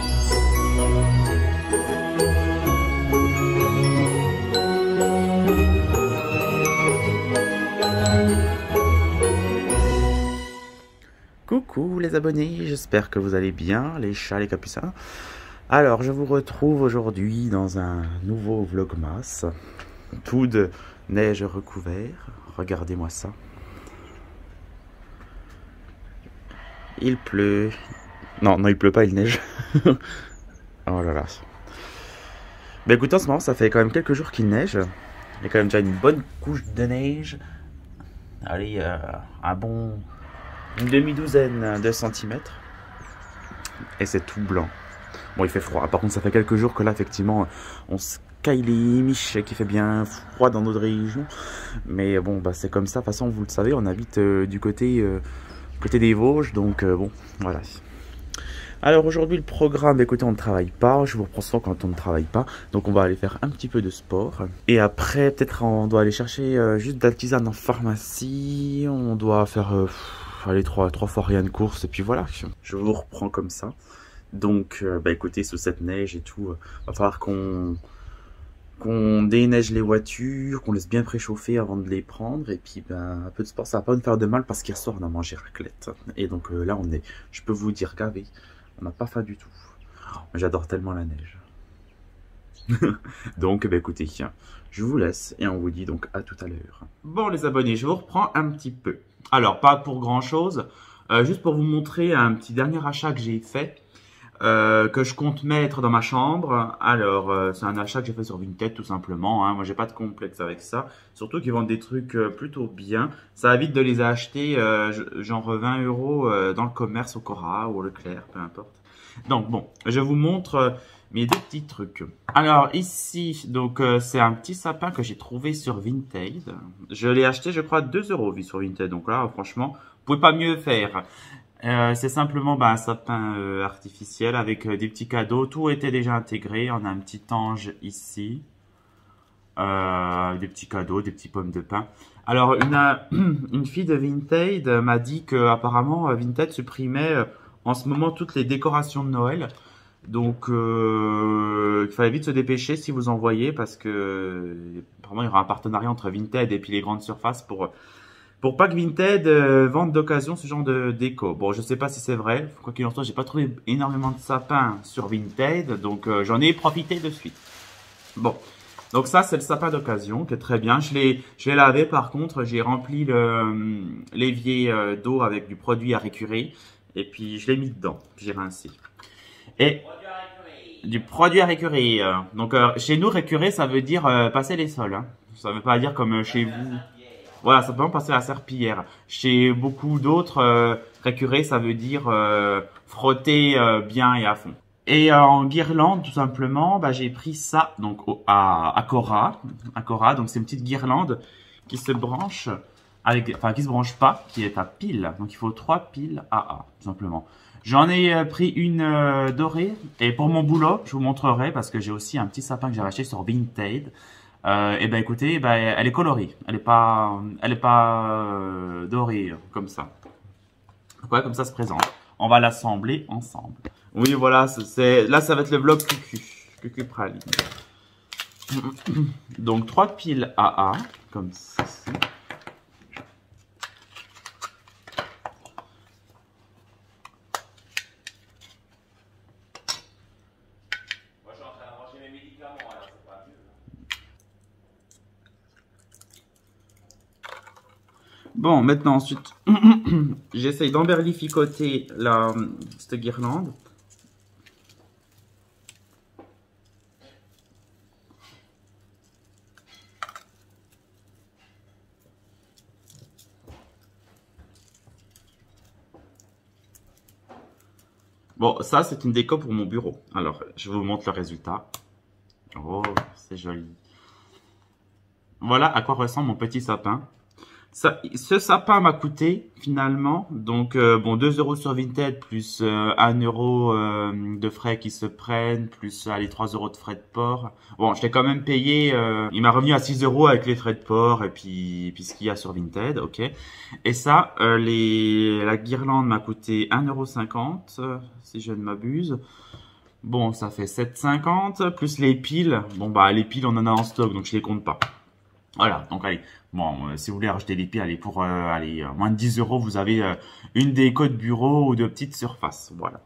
Coucou les abonnés, j'espère que vous allez bien, les chats, les capucins. Alors, je vous retrouve aujourd'hui dans un nouveau vlogmas, tout de neige recouvert. Regardez-moi ça. Il pleut. Non, il pleut pas, il neige. Oh là là. Ben écoutez, en ce moment, ça fait quand même quelques jours qu'il neige. Il y a quand même déjà une bonne couche de neige. Allez, une demi-douzaine de centimètres. Et c'est tout blanc. Bon, il fait froid. Par contre, ça fait quelques jours que là, effectivement, on se caille les miches et qu'il fait bien froid dans notre région. Mais bon, bah, c'est comme ça. De toute façon, vous le savez, on habite du côté des Vosges. Donc, bon, voilà. Alors, aujourd'hui, le programme, écoutez, on ne travaille pas. Je vous reprends souvent quand on ne travaille pas. Donc, on va aller faire un petit peu de sport. Et après, peut-être, on doit aller chercher juste de la tisane en pharmacie. On doit faire... allez, trois fois rien de course et puis voilà, je vous reprends comme ça. Donc bah écoutez, sous cette neige et tout, va falloir qu'on déneige les voitures, qu'on laisse bien préchauffer avant de les prendre. Et puis ben, un peu de sport, ça va pas nous faire de mal parce qu'hier soir on a mangé raclette. Et donc là on est, je peux vous dire, gavé, on n'a pas faim du tout. J'adore tellement la neige. Donc bah écoutez, je vous laisse et on vous dit donc à tout à l'heure. Bon les abonnés, je vous reprends un petit peu. Alors pas pour grand chose, juste pour vous montrer un petit dernier achat que j'ai fait, que je compte mettre dans ma chambre. Alors c'est un achat que j'ai fait sur Vinted tout simplement, hein. Moi j'ai pas de complexe avec ça, surtout qu'ils vendent des trucs plutôt bien. Ça évite de les acheter genre 20 € dans le commerce au Cora ou au Leclerc, peu importe. Donc bon, je vous montre mes deux petits trucs. Alors ici, donc c'est un petit sapin que j'ai trouvé sur Vinted. Je l'ai acheté, je crois, 2 € vu sur Vinted. Donc là, franchement, vous pouvez pas mieux faire. C'est simplement un sapin artificiel avec des petits cadeaux. Tout était déjà intégré. On a un petit ange ici. Des petits cadeaux, des petits pommes de pin. Alors une fille de Vinted m'a dit que apparemment Vinted supprimait en ce moment toutes les décorations de Noël. Donc il fallait vite se dépêcher si vous en voyez, parce que apparemment il y aura un partenariat entre Vinted et puis les grandes surfaces pour pas que Vinted vende d'occasion ce genre de déco. Bon, je sais pas si c'est vrai, quoi qu'il en soit, j'ai pas trouvé énormément de sapins sur Vinted, donc j'en ai profité de suite. Bon, donc ça c'est le sapin d'occasion qui est très bien. Je l'ai lavé, par contre, j'ai rempli l'évier d'eau avec du produit à récurer et puis je l'ai mis dedans, j'ai rincé. Et du produit à récurer. Donc chez nous, récurer, ça veut dire passer les sols, hein. Ça veut pas dire comme chez vous. Voilà, ça peut passer à la serpillière. Chez beaucoup d'autres, récurer, ça veut dire frotter bien et à fond. Et en guirlande, tout simplement, j'ai pris ça donc à Cora. Donc c'est une petite guirlande qui se branche qui se branche pas, qui est à pile. Donc il faut 3 piles AA, tout simplement. J'en ai pris une dorée, et pour mon boulot, je vous montrerai, parce que j'ai aussi un petit sapin que j'ai acheté sur Vinted. Et écoutez, elle est colorée, elle est pas dorée comme ça. Ouais, comme ça se présente. On va l'assembler ensemble. Oui, voilà, là ça va être le vlog cucu praline. Donc 3 piles AA, comme ceci. Bon, maintenant, ensuite, j'essaye d'emberlificoter cette guirlande. Bon, ça, c'est une déco pour mon bureau. Alors, je vous montre le résultat. Oh, c'est joli. Voilà à quoi ressemble mon petit sapin. Ce sapin m'a coûté finalement, donc bon, 2 € sur Vinted, plus 1 € de frais qui se prennent, plus les 3 € de frais de port. Bon, je l'ai quand même payé, il m'a revenu à 6 € avec les frais de port et puis ce qu'il y a sur Vinted, ok. Et ça, la guirlande m'a coûté 1,50 €, si je ne m'abuse. Bon, ça fait 7,50 plus les piles. Bon, bah, les piles, on en a en stock, donc je les compte pas. Voilà, donc allez. Bon, si vous voulez rajouter des piles, allez, pour moins de 10 euros, vous avez une déco de bureau ou de petite surface. Voilà.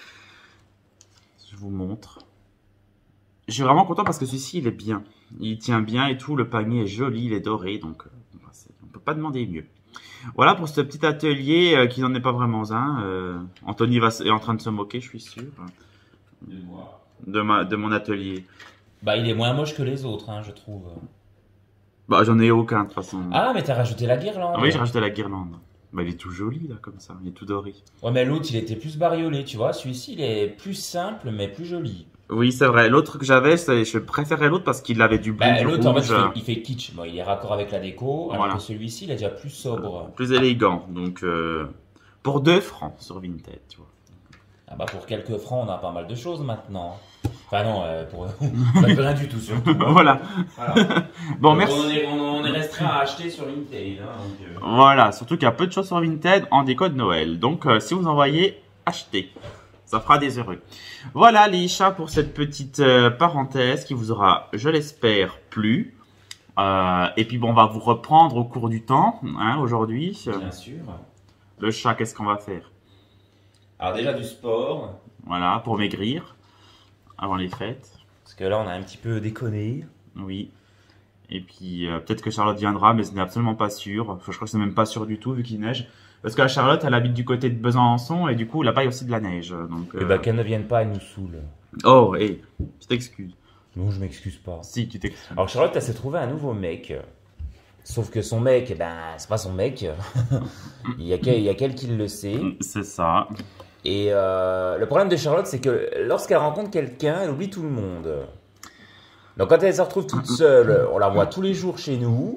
Je vous montre. Je suis vraiment content parce que celui-ci, il est bien. Il tient bien et tout. Le panier est joli, il est doré, donc on peut pas demander mieux. Voilà pour ce petit atelier qui n'en est pas vraiment un. Anthony est en train de se moquer, je suis sûr. De moi. De mon atelier. Bah, il est moins moche que les autres, hein, je trouve. Bah, j'en ai aucun, de toute façon. Ah, mais t'as rajouté la guirlande. Ah oui, j'ai rajouté la guirlande. Bah, il est tout joli, là, comme ça. Il est tout doré. Ouais, mais l'autre, il était plus bariolé, tu vois. Celui-ci, il est plus simple, mais plus joli. Oui, c'est vrai. L'autre que j'avais, je préférais l'autre parce qu'il avait du bleu, Bah, du l'autre, en rouge. fait, il fait kitsch. Bon, il est raccord avec la déco, alors Voilà. que celui-ci, il est déjà plus sobre. Plus élégant. Donc, pour 2 francs sur Vinted, tu vois. Ah bah, pour quelques francs, on a pas mal de choses maintenant. Enfin non, pour pas de rien du tout, surtout. Hein. Voilà. Voilà. Bon, Donc, merci. on est restreint à acheter sur Vinted. Hein, donc, Voilà. Surtout qu'il y a peu de choses sur Vinted en déco de Noël. Donc, si vous envoyez, achetez. Ça fera des heureux. Voilà les chats pour cette petite parenthèse qui vous aura, je l'espère, plu. Et puis bon, on va vous reprendre au cours du temps, hein, aujourd'hui. Bien sûr. Le chat, qu'est-ce qu'on va faire? Alors déjà du sport. Voilà, pour maigrir, avant les fêtes. Parce que là, on a un petit peu déconné. Oui. Et puis peut-être que Charlotte viendra, mais ce n'est absolument pas sûr. Enfin, je crois que c'est même pas sûr du tout vu qu'il neige. Parce que la Charlotte, elle habite du côté de Besançon et du coup, là-bas, il y a aussi de la neige. Donc, Et bah qu'elle ne vienne pas, elle nous saoule. Oh, hé, tu t'excuses. Non, je m'excuse pas. Si, tu t'excuses. Alors Charlotte, elle s'est trouvée un nouveau mec. Sauf que son mec, eh ben, c'est pas son mec. Il y a qu'elle qui le sait. C'est ça. Et le problème de Charlotte, c'est que lorsqu'elle rencontre quelqu'un, elle oublie tout le monde. Donc quand elle se retrouve toute seule, on la voit tous les jours chez nous.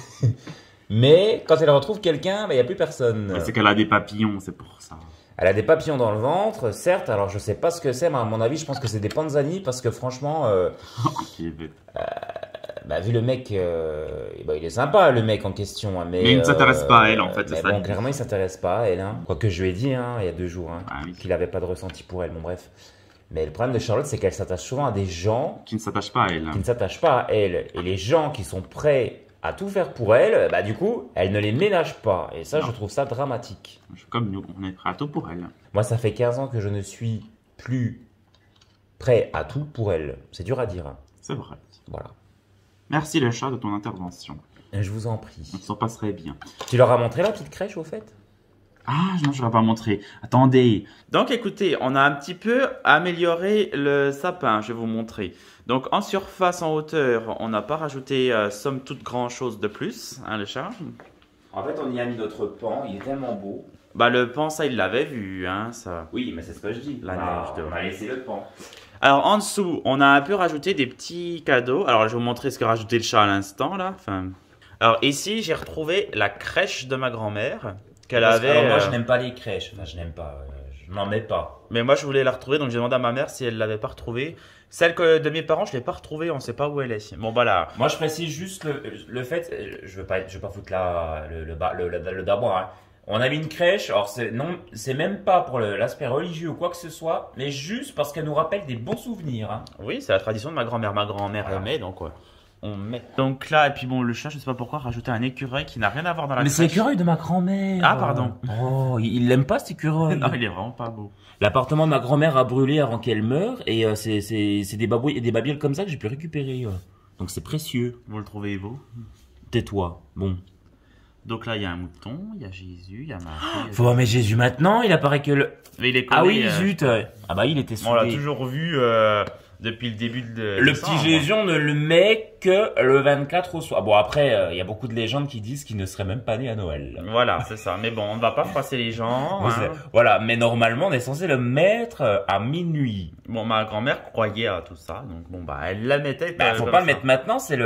Mais quand elle retrouve quelqu'un, il n'y a plus personne. C'est qu'elle a des papillons, c'est pour ça. Elle a des papillons dans le ventre, certes. Alors je sais pas ce que c'est, mais à mon avis, je pense que c'est des panzani parce que franchement, Qui est bête. bah, vu le mec, bah, il est sympa le mec en question. Hein, Mais il ne s'intéresse pas à elle, en fait, c'est mais ça. bon, clairement, il s'intéresse pas à elle. Hein. Quoique je lui ai dit hein, il y a 2 jours Ah oui. qu'il avait pas de ressenti pour elle. Bon bref. Mais le problème de Charlotte, c'est qu'elle s'attache souvent à des gens Qui ne s'attache pas à elle. qui ne s'attachent pas à elle. Et les gens qui sont prêts à tout faire pour elle, bah du coup, elle ne les ménage pas. Et ça, Non. je trouve ça dramatique. Je suis comme nous, on est prêt à tout pour elle. Moi, ça fait 15 ans que je ne suis plus prêt à tout pour elle. C'est dur à dire. Hein. C'est vrai. Voilà. Merci le chat de ton intervention. Je vous en prie. On s'en passerait bien. Tu leur as montré la petite crèche au fait? Ah non, je ne pas montré. Attendez. Donc écoutez, on a un petit peu amélioré le sapin, je vais vous montrer. Donc en surface, en hauteur, on n'a pas rajouté somme toute grand chose de plus, hein, le chat. En fait, on y a mis notre pan, il est tellement beau. Bah le pan, ça il l'avait vu, hein, ça. Oui, mais c'est ce que je dis. La neige de- On a laissé le pan. Alors en dessous, on a un peu rajouté des petits cadeaux. Alors je vais vous montrer ce que rajouté le chat à l'instant là. Enfin... Alors ici, j'ai retrouvé la crèche de ma grand-mère qu'elle avait. Alors moi, je n'aime pas les crèches. Enfin, je n'aime pas. Je n'en mets pas. Mais moi, je voulais la retrouver, donc j'ai demandé à ma mère si elle l'avait pas retrouvée. Celle de mes parents, je l'ai pas retrouvée, on ne sait pas où elle est. Bon, bah là. Moi, je précise juste le fait. Je veux pas foutre le d'abord. Hein. On a mis une crèche. Alors c'est même pas pour l'aspect religieux ou quoi que ce soit, mais juste parce qu'elle nous rappelle des bons souvenirs. Hein. Oui, c'est la tradition de ma grand-mère. Ma grand-mère aimait, donc on met. Donc là, et puis bon, le chat, je sais pas pourquoi, rajouter un écureuil qui n'a rien à voir dans la Mais c'est crèche. l'écureuil de ma grand-mère. Ah, pardon. Oh, il l'aime pas cet écureuil. Non, il est vraiment pas beau. L'appartement de ma grand-mère a brûlé avant qu'elle meure et c'est des babioles comme ça que j'ai pu récupérer. Donc c'est précieux. Vous le trouvez beau? Tais-toi. Bon. Donc là, il y a un mouton, il y a Jésus, il y a Marie. Faut voir mais Jésus maintenant, il apparaît que le... Mais il est collé, Ah oui, zut. Ah bah il était On l'a saoulé. toujours vu depuis le début de Le décembre. petit Jésus, on ne le met que le 24 au soir. Bon après, il y a beaucoup de légendes qui disent qu'il ne serait même pas né à Noël. Voilà, c'est ça. Mais bon, on ne va pas froisser les gens. Oui, hein. voilà, mais normalement on est censé le mettre à minuit. Bon, ma grand-mère croyait à tout ça, donc bon, bah, elle la mettait. Bah, faut comme pas le ça. mettre maintenant, c'est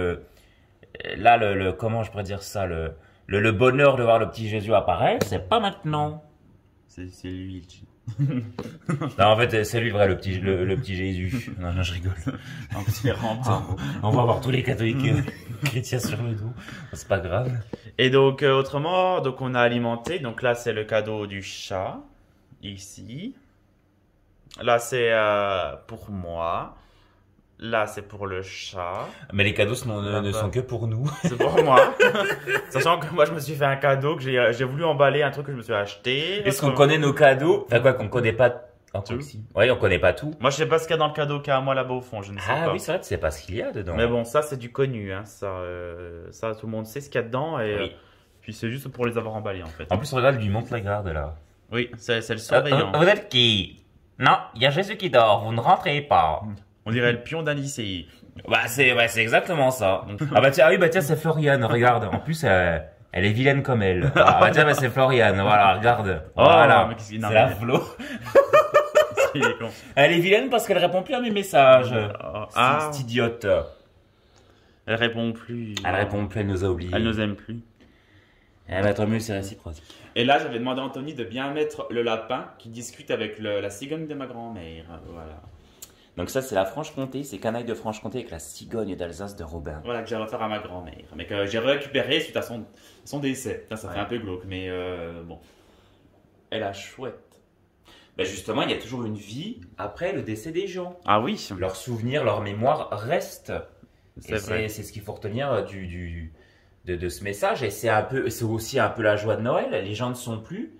là le comment je pourrais dire ça, le bonheur de voir le petit Jésus apparaître, c'est pas maintenant. C'est lui. Non, en fait, c'est lui le vrai, le petit Jésus. Non, non, je rigole. En c'est vraiment pas beau. On va avoir tous les catholiques chrétiens sur le dos. C'est pas grave. Et donc, autrement, donc on a alimenté. Donc là, c'est le cadeau du chat. Ici. Là, c'est pour moi. Là, c'est pour le chat. Mais les cadeaux ne sont que pour nous. C'est pour moi. Sachant que moi, je me suis fait un cadeau, que j'ai voulu emballer un truc que je me suis acheté. Est-ce qu'on connaît nos cadeaux? Enfin quoi, qu'on connaît pas tout. Oui, on connaît pas tout. Moi, je sais pas ce qu'il y a dans le cadeau qu'il y a à moi là-bas au fond, je ne sais pas. Ah oui, c'est vrai, tu sais pas ce qu'il y a dedans. Mais bon, ça, c'est du connu. Hein. Ça, tout le monde sait ce qu'il y a dedans. Et Oui. puis, c'est juste pour les avoir emballés, en fait. En plus, regarde, lui monte la garde là. Oui, c'est le surveillant. Vous êtes qui? Non, il y a Jésus qui dort, vous ne rentrez pas. On dirait le pion d'un lycée. Bah c'est exactement ça. Ah bah tiens, c'est Floriane, regarde. En plus, elle est vilaine comme elle. Ah bah tiens, c'est Floriane, voilà, regarde. Voilà, mais qu'est-ce qu'il- non, c'est la mais- Flo. Il est con. Elle est vilaine parce qu'elle répond plus à mes messages. Ah, Cette idiote. elle répond plus. Elle répond plus, elle nous a oubliés. Elle nous aime plus. Eh bah tant mieux, c'est réciproque. Et là, j'avais demandé à Anthony de bien mettre le lapin qui discute avec la cigogne de ma grand-mère. Voilà. Donc ça, c'est la Franche-Comté, c'est Canaille de Franche-Comté avec la cigogne d'Alsace de Robin. Voilà, que j'ai offert à ma grand-mère. Mais que j'ai récupéré suite à son décès. Ça fait un peu glauque, mais bon. Elle a chouette. Bah justement, il y a toujours une vie après le décès des gens. Ah oui, Leurs souvenirs, leur mémoire restent. c'est Et vrai. c'est ce qu'il faut retenir de ce message. Et c'est aussi un peu la joie de Noël. Les gens ne sont plus,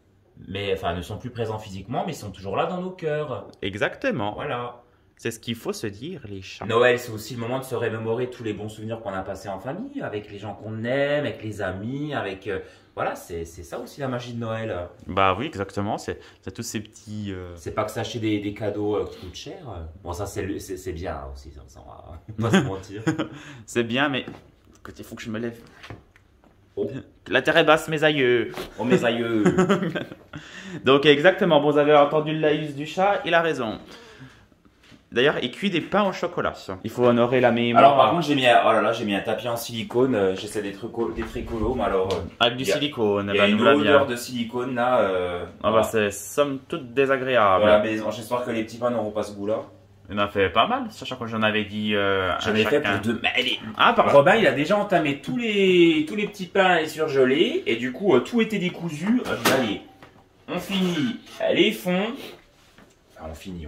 ne sont plus présents physiquement, mais ils sont toujours là dans nos cœurs. Exactement. Voilà. C'est ce qu'il faut se dire, les chats. Noël, c'est aussi le moment de se remémorer tous les bons souvenirs qu'on a passés en famille, avec les gens qu'on aime, avec les amis, avec... voilà, c'est ça aussi la magie de Noël. Bah oui, exactement. C'est tous ces petits. C'est pas que s'acheter des cadeaux qui coûtent cher. Bon, ça, c'est bien aussi, ça, on va pas se mentir. C'est bien, mais. Écoute, il faut que je me lève. Oh. La terre est basse, mes aïeux. Oh, mes aïeux. Donc, exactement. Bon, vous avez entendu le laïus du chat, il a raison. D'ailleurs, il cuit des pains au chocolat. Il faut honorer la mémoire. Alors, par contre, j'ai mis un tapis en silicone. J'essaie d'être écolo, mais alors. Avec du il y a- silicone, Il y a une nous l'a odeur bien. de silicone là. Ah bah, c'est somme toute désagréable. Voilà, mais j'espère que les petits pains n'auront pas ce goût-là. Il en a fait pas mal, sachant que j'en avais dit à J'en ai fait chacun. pour deux. Mais Ah, pardon. Robin, il a déjà entamé tous les petits pains et surgelés, et du coup, tout était décousu. Je dis, allez, on finit les fonds. Enfin, on finit.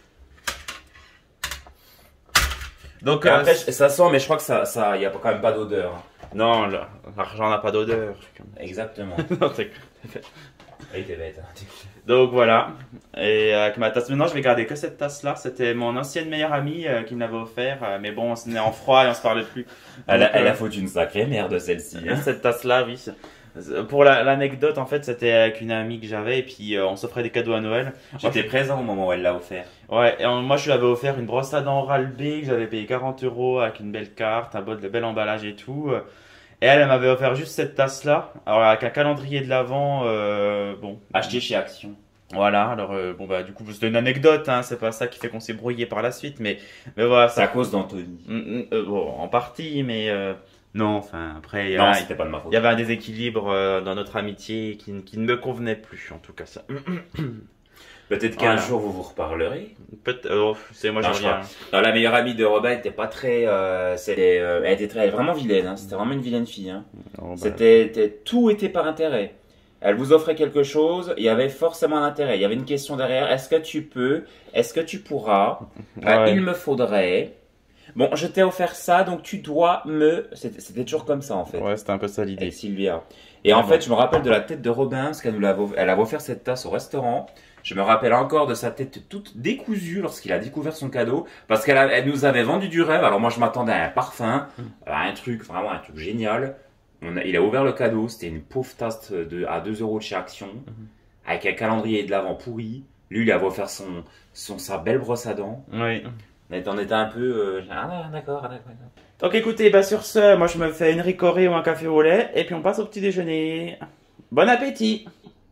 Donc, Après, ça sent, mais je crois que y a quand même pas d'odeur. non, l'argent n'a pas d'odeur. Exactement. Non, c'est- Oui, t'es bête. Donc voilà. Et avec ma tasse, maintenant je vais garder que cette tasse-là. C'était mon ancienne meilleure amie qui me l'avait offert. Mais bon, on est en froid et on se parlait plus. Elle Donc, a foutu une sacrée merde, celle-ci. Hein. cette tasse-là, oui. Pour l'anecdote, en fait, c'était avec une amie que j'avais et puis on s'offrait des cadeaux à Noël. J'étais présent au moment où elle l'a offert. Ouais, et moi je lui avais offert une brosse à dents Oral-B que j'avais payé 40 € avec une belle carte, un bel emballage et tout. Et elle m'avait offert juste cette tasse-là. Alors avec un calendrier de l'Avent, bon. Acheté chez Action. Voilà, alors bon bah du coup c'était une anecdote, hein, c'est pas ça qui fait qu'on s'est brouillé par la suite, mais voilà. C'est à cause d'Anthony. Bon, en partie, mais non, enfin après il y Non, avait, c'était pas de ma faute. il y avait un déséquilibre dans notre amitié qui ne me convenait plus, en tout cas ça. Peut-être qu'un Voilà. jour vous vous reparlerez. C'est moi Non, je je reviens. Non, la meilleure amie de Robin elle était pas très. Elle était très vraiment vilaine. Hein. C'était vraiment une vilaine fille. Hein. Oh, bah, Tout était par intérêt. Elle vous offrait quelque chose, il y avait forcément un intérêt. Il y avait une question derrière. Est-ce que tu peux? Est-ce que tu pourras? Ouais. Il me faudrait. Bon, je t'ai offert ça, donc tu dois me. C'était toujours comme ça en fait. ouais, c'était un peu ça Et l'idée. Sylvia. Et en fait, je me rappelle de la tête de Robin, parce elle avait offert cette tasse au restaurant. Je me rappelle encore de sa tête toute décousue lorsqu'il a découvert son cadeau, parce elle nous avait vendu du rêve. Alors moi, je m'attendais à un parfum, à un truc, vraiment un truc génial. Il a ouvert le cadeau, c'était une pauvre tasse à 2 € de chez Action, avec un calendrier de l'Avent pourri. Lui, il avait offert sa belle brosse à dents. Oui. On était un peu... d'accord. Donc écoutez, bah sur ce, moi je me fais une ricorée ou un café au lait, et puis on passe au petit déjeuner. Bon appétit!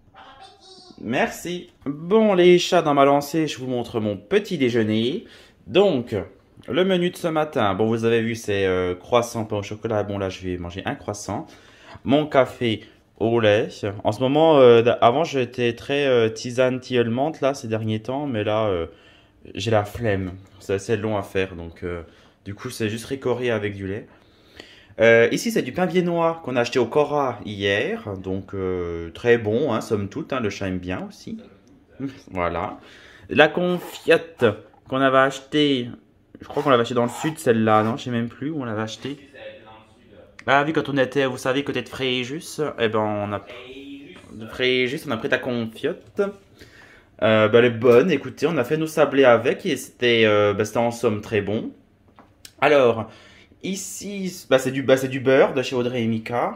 Merci. Bon les chats dans ma lancée, je vous montre mon petit déjeuner. Donc, le menu de ce matin, bon vous avez vu c'est croissant, pain au chocolat, bon là je vais manger un croissant. Mon café au lait. En ce moment, avant j'étais très tisane tilleul menthe là ces derniers temps, mais là j'ai la flemme. C'est assez long à faire, donc du coup c'est juste ricoré avec du lait. Ici c'est du pain viennois qu'on a acheté au Cora hier, donc très bon, hein, somme toute, hein, le chat aime bien aussi. Voilà. La confiote qu'on avait acheté, je crois qu'on l'avait acheté dans le sud, celle-là, non? Je sais même plus où on l'avait acheté. Ah oui, quand on était, vous savez, côté de Fréjus, eh ben on a... De Fréjus, on a pris ta confiote. Elle est bonne, écoutez, on a fait nos sablés avec et c'était en somme très bon. Alors, ici, c'est du beurre de chez Audrey et Mika.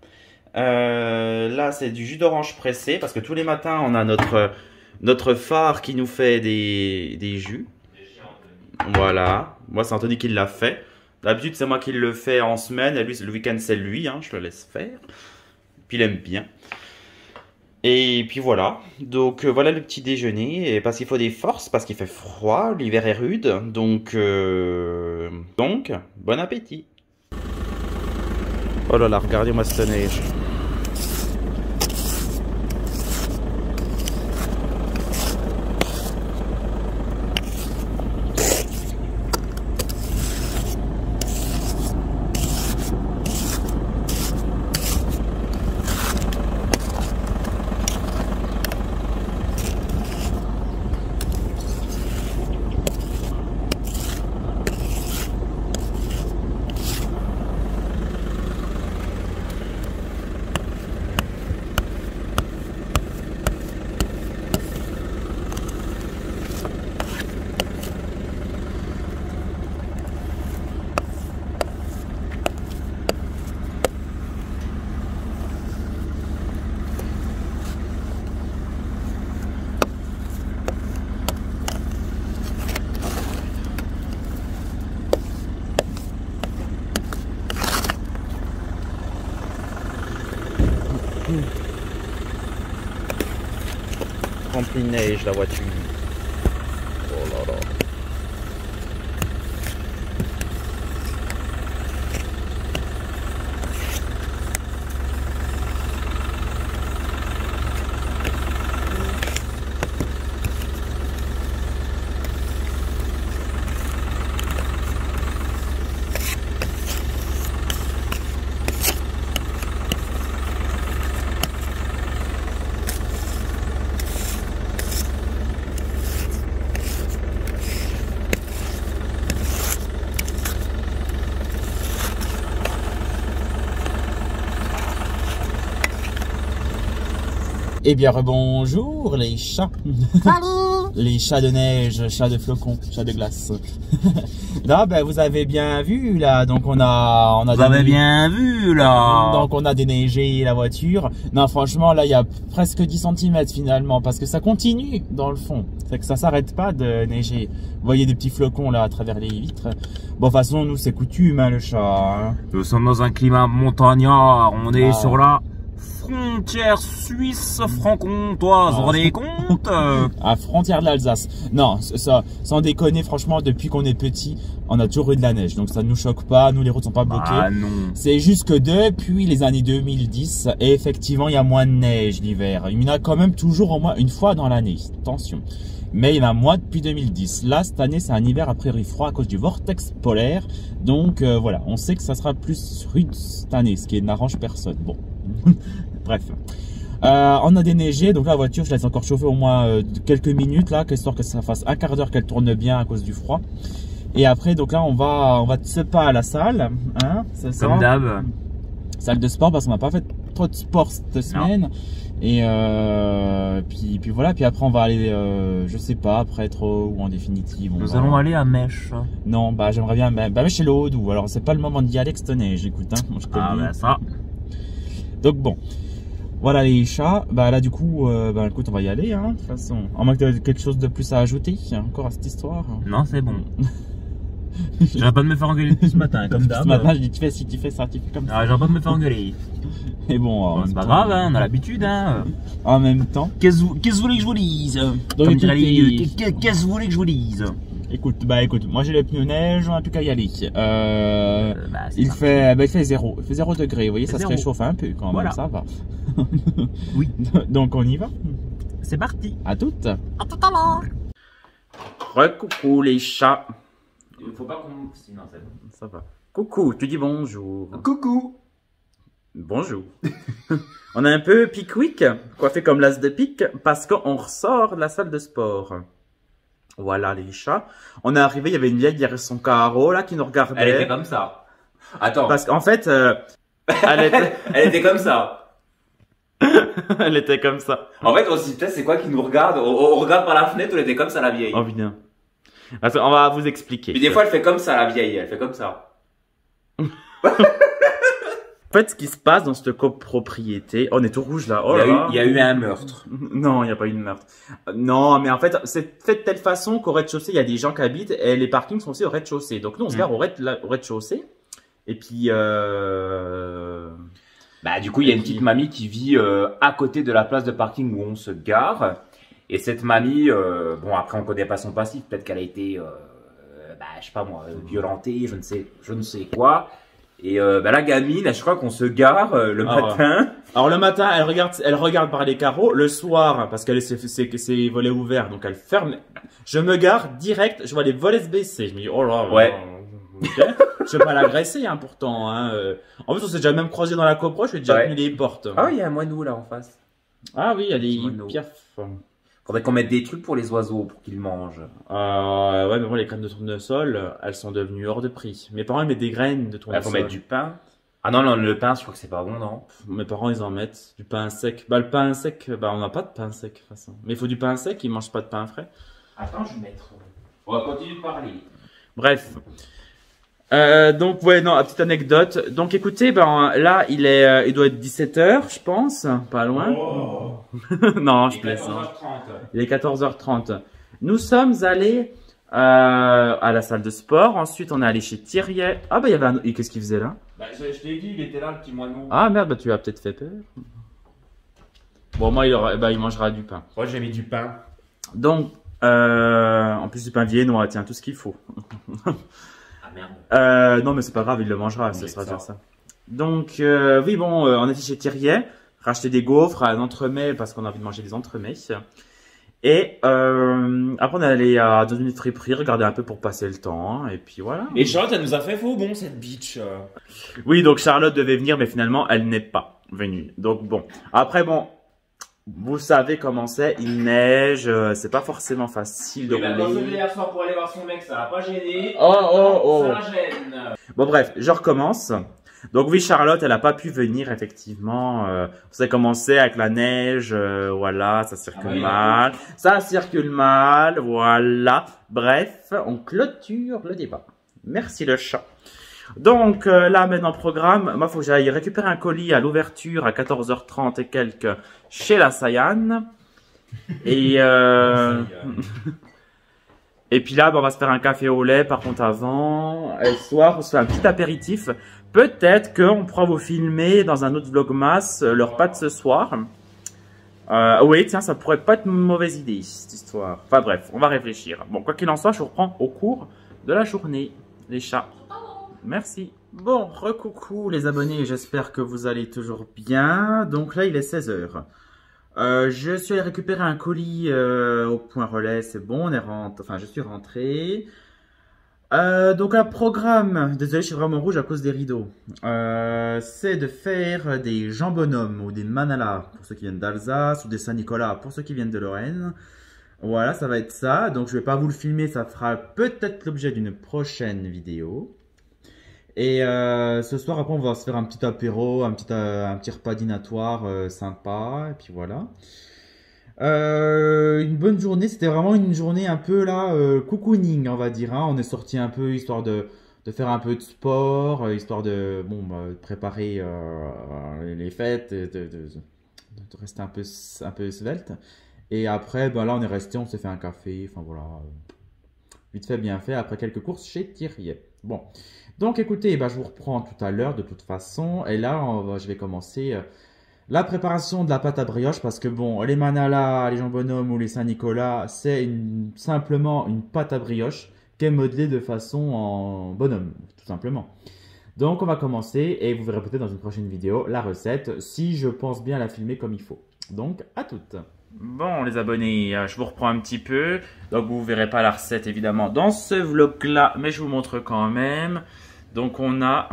Là, c'est du jus d'orange pressé parce que tous les matins, on a notre phare qui nous fait des jus. Voilà, moi c'est Anthony qui l'a fait. D'habitude, c'est moi qui le fais en semaine et lui, le week-end, c'est lui, hein, je le laisse faire. Puis il aime bien. Et puis voilà, donc voilà le petit déjeuner, et parce qu'il faut des forces, parce qu'il fait froid, l'hiver est rude, donc bon appétit. Oh là là, regardez-moi cette neige. Rempli de neige la voiture. Oh là là. Eh bien, rebonjour les chats. Salut. Les chats de neige, chats de flocons, chats de glace. Là, ben, vous avez bien vu, là, donc on a Vous avez bien vu, là. Donc on a déneigé la voiture. Non, franchement, là, il y a presque 10 cm finalement, parce que ça continue dans le fond. C'est que ça s'arrête pas de neiger. Vous voyez des petits flocons là à travers les vitres. Bon, de toute façon, nous, c'est coutume, hein, le chat. Hein. Nous sommes dans un climat montagnard. On est sur la frontière suisse-franc-comtoise, vous vous rendez compte? À frontière de l'Alsace. Non, ça, sans déconner, franchement, depuis qu'on est petit, on a toujours eu de la neige. Donc ça ne nous choque pas, nous les routes sont pas bloquées. Ah non. C'est juste que depuis les années 2010, effectivement, il y a moins de neige l'hiver. Il y en a quand même toujours au moins une fois dans l'année. Attention. Mais il y en a moins depuis 2010. Là, cette année, c'est un hiver a priori froid à cause du vortex polaire. Donc voilà, on sait que ça sera plus rude cette année, ce qui n'arrange personne. Bon, bref. On a déneigé, donc là, la voiture, je la laisse encore chauffer au moins quelques minutes, là, histoire que ça fasse un quart d'heure qu'elle tourne bien à cause du froid. Et après, donc là, on va se pas à la salle, hein, c'est ça. Comme d'hab. Salle de sport, parce qu'on n'a pas fait trop de sport cette semaine. Et puis voilà, puis après on va aller, je sais pas, après trop ou en définitive. Nous allons aller à Mèche. Non, bah j'aimerais bien, bah chez l'Aude, ou alors c'est pas le moment d'y aller que cette neige, écoute, hein, moi, je te le dis. Bah ça. Donc bon, voilà les chats, bah là du coup, bah écoute, on va y aller, hein, de toute façon. À moins que tu aies quelque chose de plus à ajouter encore à cette histoire. Non, c'est bon. J'aurais pas de me faire engueuler depuis ce matin, comme d'hab. Ce matin, je dis, tu fais ci, tu fais ça, tu fais comme ça. Ah, j'aurais pas de me faire engueuler. Et bon, C'est pas grave, hein, on a l'habitude, hein. En même temps. Qu'est-ce que vous voulez que je vous dise? Donc, Comme diraient les vieux, écoutez, qu'est-ce que vous voulez que je vous dise? Écoute, moi j'ai les pneus neige, en tout cas y aller. Bah, il fait 0 degré, vous voyez, ça se Zéro. réchauffe un peu quand même, Voilà. ça va. Oui. Donc on y va. C'est parti. À toutes. À tout à l'heure. Recoucou les chats. Il faut pas qu'on... Sinon, c'est bon. Ça va. Coucou, tu dis bonjour. Coucou. Bonjour. On est un peu pique-wick, coiffé comme l'as de pique, parce qu'on ressort de la salle de sport. Voilà les chats. On est arrivé, il y avait une vieille derrière son carreau là qui nous regardait. Elle était comme ça. Attends. Parce qu'en fait, Elle était comme ça. elle était comme ça. En fait, on se dit, putain, c'est quoi qui nous regarde? On regarde par la fenêtre, elle était comme ça, la vieille. Oh putain. Attends, on va vous expliquer. Puis des fois, elle fait comme ça, la vieille. Elle fait comme ça. En fait, ce qui se passe dans cette copropriété, on est tout rouge là. Oh là là. Il y a eu un meurtre. Non, il n'y a pas eu de meurtre. Non, mais en fait, c'est fait de telle façon qu'au rez-de-chaussée, il y a des gens qui habitent et les parkings sont aussi au rez-de-chaussée. Donc nous, on se gare au rez-de-chaussée. Et puis, Bah, du coup, il y a une petite mamie qui vit à côté de la place de parking où on se gare. Et cette mamie, bon, après, on connaît pas son passif. Peut-être qu'elle a été, bah, je sais pas moi, violentée, je ne sais quoi. Et bah, la gamine, je crois qu'on se gare le matin. Alors le matin, elle regarde par les carreaux. Le soir, parce qu'elle c'est volets ouverts, donc elle ferme. Je me gare direct, je vois les volets se baisser. Je me dis oh là. Ouais. Ok. Je vais pas l'agresser, hein, pourtant. Hein. En plus, on s'est déjà même croisé dans la copro. Je lui ai déjà tenu les portes. Ah oui, il y a un moineau là en face. Ah oui, il y a des moineau. piafs. Faudrait qu'on mette des trucs pour les oiseaux pour qu'ils mangent. Ouais, mais bon, les graines de tournesol, elles sont devenues hors de prix. Mes parents ils mettent des graines de Il tournesol. faut mettre du pain. Ah non, non, le pain, je crois que c'est pas bon, non? Mes parents, ils en mettent du pain sec. Bah, le pain sec, bah, on n'a pas de pain sec, de toute façon. Mais il faut du pain sec, ils mangent pas de pain frais. Attends, je vais mettre. On va continuer de parler. Bref. Donc, ouais, non, petite anecdote. Donc, écoutez, ben, là, il doit être 17h, je pense. Pas loin. Oh. Non, je plaisante. Il est 14h30. Nous sommes allés, à la salle de sport. Ensuite, on est allé chez Thierry. Ah, bah, il y avait et qu'est-ce qu'il faisait là? Bah, je t'ai dit, il était là, le petit moineau. Ah, merde, bah, tu as peut-être fait peur. Bon, moi, il mangera du pain. Moi, j'ai mis du pain. Donc, en plus du pain viennois, tiens, tout ce qu'il faut. Ah merde. Non, mais c'est pas grave, il le mangera, ça sera ça. déjà ça. Donc, oui, bon, on était chez Thierry, racheter des gaufres, un entremets, parce qu'on a envie de manger des entremets. Et après, on est allé dans une friperie, regarder un peu pour passer le temps, hein, et puis voilà. Et Charlotte, elle nous a fait faux bon, cette bitch. Oui, donc Charlotte devait venir, mais finalement, elle n'est pas venue. Donc, bon. Après, bon, vous savez comment c'est, il neige, c'est pas forcément facile de Oui, bah, rouler. quand je venais hier soir pour aller voir son mec, ça l'a pas gêné. Oh. Ça la gêne. Bon, bref, je recommence. Donc oui, Charlotte, elle a pas pu venir, effectivement. Ça a commencé avec la neige, voilà, ça circule mal. Ça circule mal, voilà. Bref, on clôture le débat. Merci le chat. Donc là, maintenant, programme. Moi, faut que j'aille récupérer un colis à l'ouverture à 14h30 et quelques chez la Sayan. Et et puis là, bah, on va se faire un café au lait, par contre, avant. Et le soir, on se fait un petit apéritif. Peut-être qu'on pourra vous filmer dans un autre vlogmas le repas de ce soir. Oui, tiens, ça pourrait pas être une mauvaise idée, cette histoire. Enfin bref, on va réfléchir. Bon, quoi qu'il en soit, je vous reprends au cours de la journée, les chats. Merci. Bon, recoucou les abonnés, j'espère que vous allez toujours bien. Donc là, il est 16h. Je suis allé récupérer un colis au point relais, c'est bon, on est rentré, enfin je suis rentré. Donc un programme, désolé je suis vraiment rouge à cause des rideaux, c'est de faire des jambonhommes ou des manalas pour ceux qui viennent d'Alsace ou des Saint-Nicolas pour ceux qui viennent de Lorraine. Voilà, ça va être ça, donc je vais pas vous le filmer, ça fera peut-être l'objet d'une prochaine vidéo. Et ce soir, après, on va se faire un petit apéro, un petit repas dînatoire sympa, et puis voilà. Une bonne journée, c'était vraiment une journée un peu là, cocooning, on va dire. Hein. On est sorti un peu histoire de faire un peu de sport, histoire de préparer les fêtes, de rester un peu svelte. Et après, ben là, on est resté, on s'est fait un café, enfin voilà. Vite fait, bien fait, après quelques courses chez Thierry. Bon. Donc écoutez, bah, je vous reprends tout à l'heure de toute façon. Et là, je vais commencer la préparation de la pâte à brioche. Parce que bon, les manalas, les jambonhommes ou les Saint-Nicolas, c'est simplement une pâte à brioche qui est modelée de façon en bonhomme, tout simplement. Donc on va commencer et vous verrez peut-être dans une prochaine vidéo la recette, si je pense bien la filmer comme il faut. Donc à toutes. Bon les abonnés, je vous reprends un petit peu. Donc vous ne verrez pas la recette évidemment dans ce vlog là, mais je vous montre quand même. Donc on a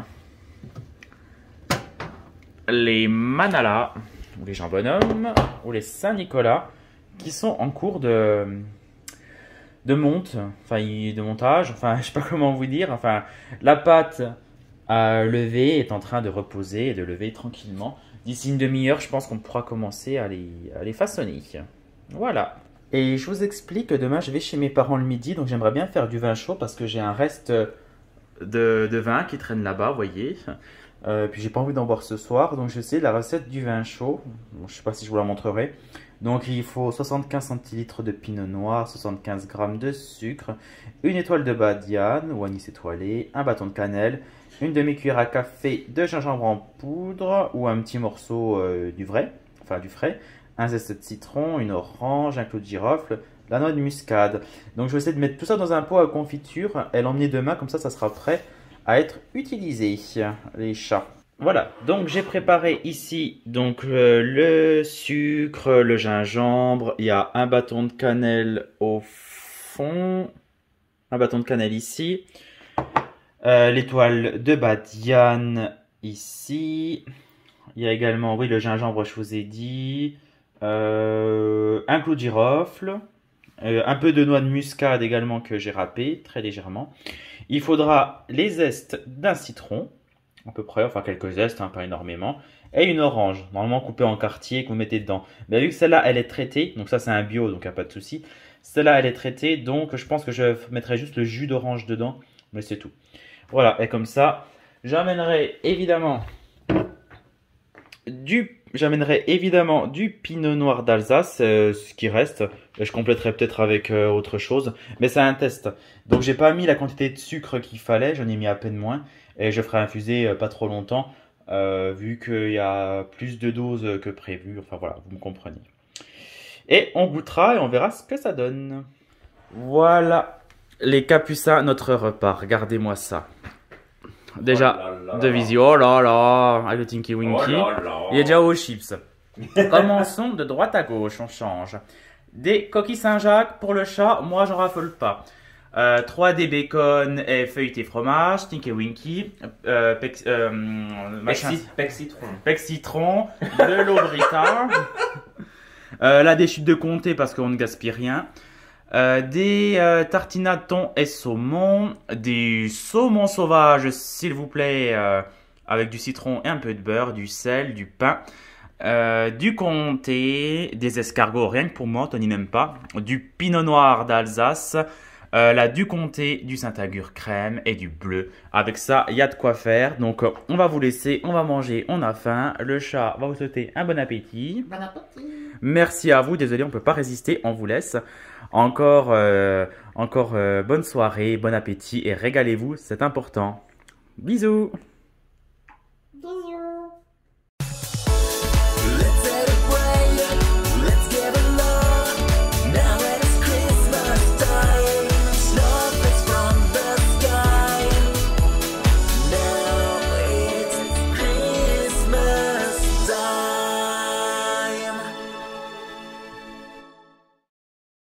les manalas, ou les jambonhommes, ou les Saint-Nicolas, qui sont en cours de de montage, enfin, je sais pas comment vous dire. Enfin, la pâte à lever est en train de reposer et de lever tranquillement. D'ici une demi-heure, je pense qu'on pourra commencer à les façonner. Voilà. Et je vous explique que demain, je vais chez mes parents le midi, donc j'aimerais bien faire du vin chaud parce que j'ai un reste de vin qui traîne là-bas, vous voyez. Puis j'ai pas envie d'en boire ce soir, donc je sais la recette du vin chaud. Bon, je sais pas si je vous la montrerai. Donc il faut 75 centilitres de pinot noir, 75 g de sucre, une étoile de badiane ou anis étoilé, un bâton de cannelle, une demi-cuillère à café de gingembre en poudre ou un petit morceau du frais, un zeste de citron, une orange, un clou de girofle, la noix de muscade. Donc je vais essayer de mettre tout ça dans un pot à confiture et l'emmener demain, comme ça sera prêt à être utilisé, les chats. Voilà, donc j'ai préparé ici donc le sucre, le gingembre, il y a un bâton de cannelle au fond, un bâton de cannelle ici, l'étoile de badiane ici, il y a également, oui, le gingembre, je vous ai dit, un clou de girofle, un peu de noix de muscade également que j'ai râpé très légèrement. Il faudra les zestes d'un citron, à peu près, enfin quelques zestes, hein, pas énormément, et une orange, normalement coupée en quartiers que vous mettez dedans. Mais vu que celle-là, elle est traitée, donc ça c'est un bio, donc il n'y a pas de souci. Celle-là, elle est traitée, donc je pense que je mettrai juste le jus d'orange dedans, mais c'est tout. Voilà, et comme ça, j'amènerai évidemment du pinot noir d'Alsace, ce qui reste. Je compléterai peut-être avec autre chose, mais c'est un test. Donc j'ai pas mis la quantité de sucre qu'il fallait, j'en ai mis à peine moins. Et je ferai infuser pas trop longtemps, vu qu'il y a plus de doses que prévu. Enfin voilà, vous me comprenez. Et on goûtera et on verra ce que ça donne. Voilà, les capucins, notre repas. Regardez-moi ça. Déjà, Oh là là. de visio, oh là là, avec le Tinky Winky. Oh là là. Il est déjà aux chips. Commençons de droite à gauche, on change. Des coquilles Saint-Jacques pour le chat, moi j'en raffole pas. 3D bacon et feuilleté fromage, Tinky Winky, Pex citron, de l'eau Brita, là des chutes de comté parce qu'on ne gaspille rien, des tartinades thon et saumon, des saumons sauvages s'il vous plaît, avec du citron et un peu de beurre, du sel, du pain. Du comté, des escargots, rien que pour moi, Tony n'aime pas, du pinot noir d'Alsace, du comté, du Saint-Agur crème et du bleu. Avec ça, il y a de quoi faire. Donc, on va vous laisser, on va manger, on a faim. Le chat va vous souhaiter un bon appétit. Bon appétit. Merci à vous, désolé, on ne peut pas résister, on vous laisse. Encore bonne soirée, bon appétit et régalez-vous, c'est important. Bisous!